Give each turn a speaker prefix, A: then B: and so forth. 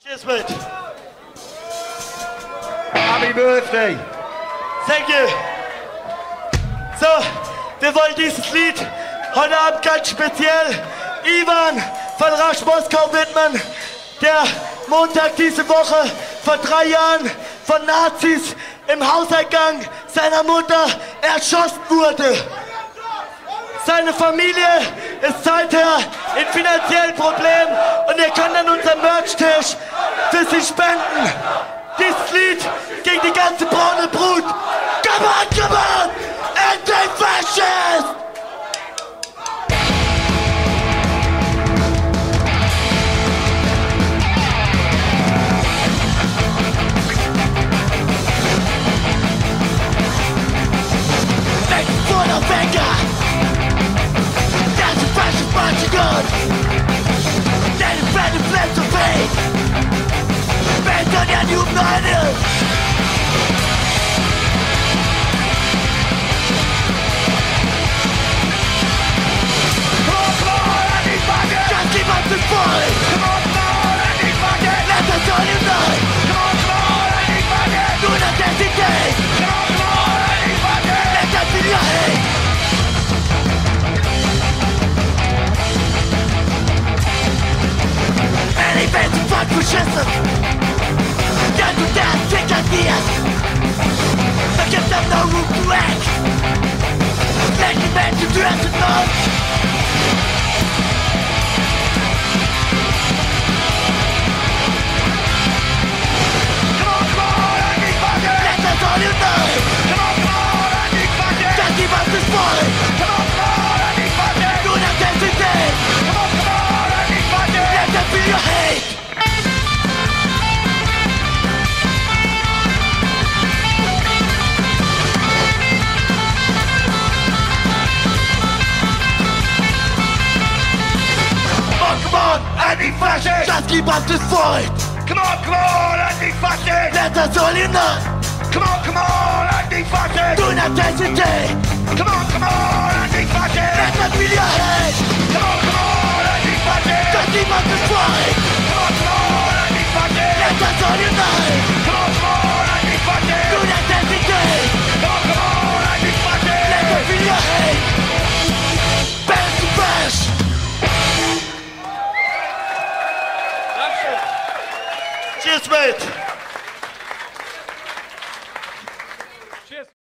A: Cheers, mate.
B: Happy birthday.
A: Thank you. So, wir wollen dieses Lied heute Abend ganz speziell Ivan von Rasch Moskau widmen, der Montag diese Woche vor 3 Jahren von Nazis im Hauseingang seiner Mutter erschossen wurde. Seine Familie ist seither in finanziellen Problemen und ihr könnt an unserem Merch-Tisch für sie spenden. Dieses Lied gegen die ganze braune Brut. Come on, come on! Antifascist! Full of anger. That's a fascist marching on. Then it fed the flames of pain. Based on your new model. Come on, anybody. Just keep up the fight. Come on, anybody. Let us all unite. Come on, anybody. Do not hesitate. Come on, anybody. Let us feel your hate. Any fans who fuck fascism. Down to death, take ideas. But give them no room to act. Let the men to dress it up. Come on, anybody. Let us all unite. Come on, anybody. Just keep up this fight. Come on, anybody. Do not hesitate. Come on, anybody. Let them feel your hate. Come on, anti-fascist! Just keep up this fight! Come on, anti-fascist! Let us all unite! Come on, anti-fascist! Do not hesitate! Come on, anti-fascist! Let us feel your